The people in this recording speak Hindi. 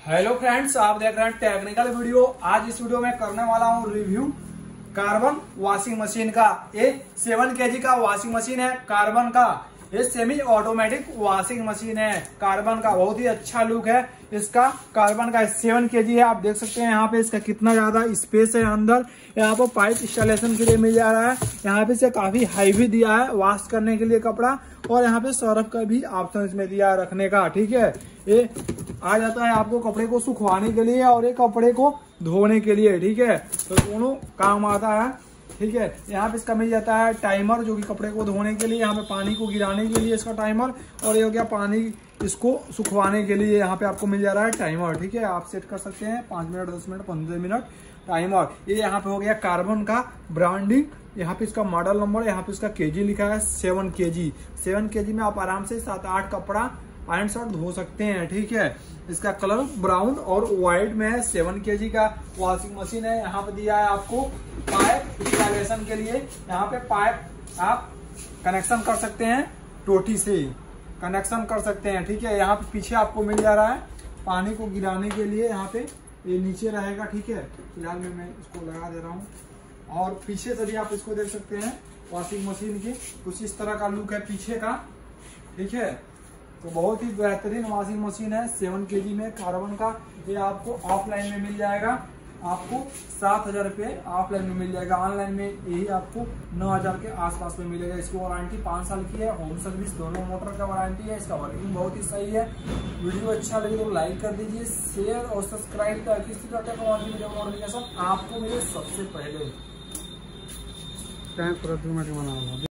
हेलो फ्रेंड्स, आप देख रहे हैं टेक्निकल वीडियो। आज इस वीडियो में करने वाला हूं रिव्यू कार्बन वॉशिंग मशीन का। ये 7 kg का वॉशिंग मशीन है कार्बन का। ये सेमी ऑटोमेटिक वॉशिंग मशीन है कार्बन का। बहुत ही अच्छा लुक है इसका। कार्बन का 7 kg है। आप देख सकते हैं यहाँ पे इसका कितना ज्यादा स्पेस है अंदर। यहाँ पे पाइप इंस्टॉलेशन के लिए मिल जा रहा है। यहाँ पे से काफी हाईवी दिया है वॉश करने के लिए कपड़ा, और यहाँ पे सर्फ का भी ऑप्शन इसमें दिया है रखने का। ठीक है, ये आ जाता है आपको कपड़े को सुखवाने के लिए और ये कपड़े को धोने के लिए। ठीक है, तो दोनों काम आता है। ठीक है, यहाँ पे इसका मिल जाता है टाइमर, जो कि कपड़े को धोने के लिए, यहाँ पे पानी को गिराने के लिए इसका टाइमर, और ये हो गया पानी इसको सुखवाने के लिए यहाँ पे आपको मिल जा रहा है टाइमर। ठीक है, आप सेट कर सकते हैं 5 मिनट, 10 मिनट, 15 मिनट टाइमर। ये यहाँ पे हो गया कार्बन का ब्रांडिंग। यहाँ पे इसका मॉडल नंबर, यहाँ पे इसका केजी लिखा है 7 kg। 7 kg में आप आराम से 7-8 कपड़ा आयरन शर्ट धो सकते हैं। ठीक है, इसका कलर ब्राउन और व्हाइट में है। 7 kg का वॉशिंग मशीन है। यहाँ पे दिया है आपको पाइप इंस्टॉलेशन के लिए। यहाँ पे पाइप आप कनेक्शन कर सकते हैं, टोटी से कनेक्शन कर सकते हैं। ठीक है, यहाँ पे पीछे आपको मिल जा रहा है पानी को गिराने के लिए। यहाँ पे ये नीचे रहेगा। ठीक है, फिलहाल मैं इसको लगा दे रहा हूँ, और पीछे से भी आप इसको देख सकते हैं वॉशिंग मशीन की। कुछ इस तरह का लुक है पीछे का। ठीक है, तो बहुत ही बेहतरीन वॉशिंग मशीन है 7 kg में कार्बन का। ये आपको ऑफलाइन में मिल जाएगा, आपको 7,000 रुपये ऑफलाइन में मिल जाएगा। ऑनलाइन में यही आपको 9,000 के आसपास में मिलेगा। इसकी वारंटी 5 साल की है। होम सर्विस दोनों मोटर का वारंटी है। इसका वर्किंग बहुत ही सही है। वीडियो अच्छा लगे तो लाइक कर दीजिए, शेयर और सब्सक्राइब, ताकि इसी तरह का वीडियो नोटिफिकेशन आपको मिले सबसे पहले।